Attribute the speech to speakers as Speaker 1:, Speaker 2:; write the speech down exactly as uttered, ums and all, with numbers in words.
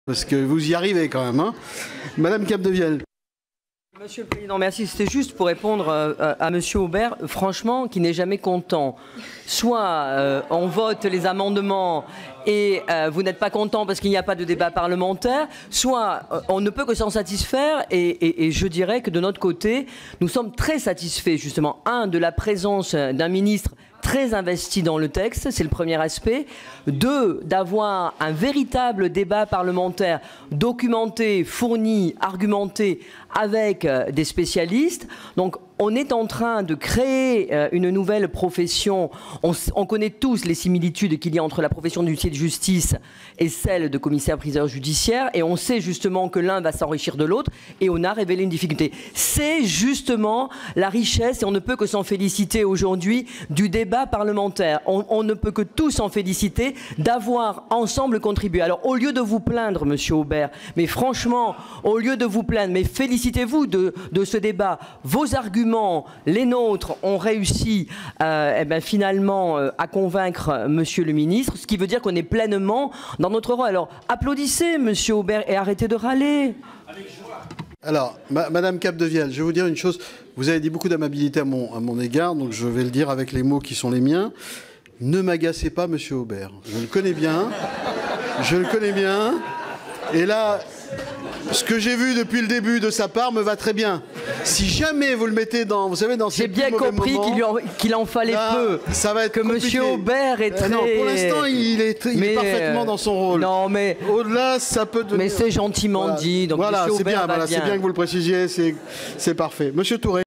Speaker 1: Parce que vous y arrivez quand même, hein. Madame Capdevielle.
Speaker 2: Monsieur le Président, merci. C'était juste pour répondre euh, à Monsieur Aubert, franchement, qui n'est jamais content. Soit euh, on vote les amendements et euh, vous n'êtes pas content parce qu'il n'y a pas de débat parlementaire, soit euh, on ne peut que s'en satisfaire et, et, et je dirais que de notre côté, nous sommes très satisfaits justement, un, de la présence d'un ministre très investi dans le texte, c'est le premier aspect. Deux, d'avoir un véritable débat parlementaire documenté, fourni, argumenté avec euh, des spécialistes. Donc on est en train de créer euh, une nouvelle profession. On, on connaît tous les similitudes qu'il y a entre la profession d'huissier de justice et celle de commissaire-priseur judiciaire. Et on sait justement que l'un va s'enrichir de l'autre. Et on a révélé une difficulté. C'est justement la richesse, et on ne peut que s'en féliciter aujourd'hui, du débat parlementaire. On, on ne peut que tous s'en féliciter d'avoir ensemble contribué. Alors au lieu de vous plaindre, Monsieur Aubert, mais franchement, au lieu de vous plaindre, mais félicitez-vous de, de ce débat. Vos arguments, les nôtres, ont réussi euh, eh ben, finalement euh, à convaincre Monsieur le ministre, ce qui veut dire qu'on est pleinement dans notre rôle. Alors applaudissez Monsieur Aubert et arrêtez de râler.
Speaker 1: Alors, ma, Madame Capdevielle, je vais vous dire une chose. Vous avez dit beaucoup d'amabilité à mon, à mon égard, donc je vais le dire avec les mots qui sont les miens. Ne m'agacez pas, Monsieur Aubert. Je le connais bien. Je le connais bien. Et là, ce que j'ai vu depuis le début de sa part me va très bien. Si jamais vous le mettez dans, vous savez, dans ces
Speaker 2: J'ai bien compris qu'il en, qu'il en fallait
Speaker 1: là,
Speaker 2: peu.
Speaker 1: Ça va être
Speaker 2: que
Speaker 1: compliqué.
Speaker 2: Monsieur Aubert est très.
Speaker 1: Euh, non, pour l'instant, il est, il
Speaker 2: mais,
Speaker 1: est parfaitement dans son rôle.
Speaker 2: Non, mais.
Speaker 1: Au-delà, ça peut devenir.
Speaker 2: Mais c'est gentiment
Speaker 1: voilà.
Speaker 2: dit. Donc
Speaker 1: voilà, c'est bien,
Speaker 2: voilà,
Speaker 1: c'est bien que vous le précisiez. C'est parfait. Monsieur Touré.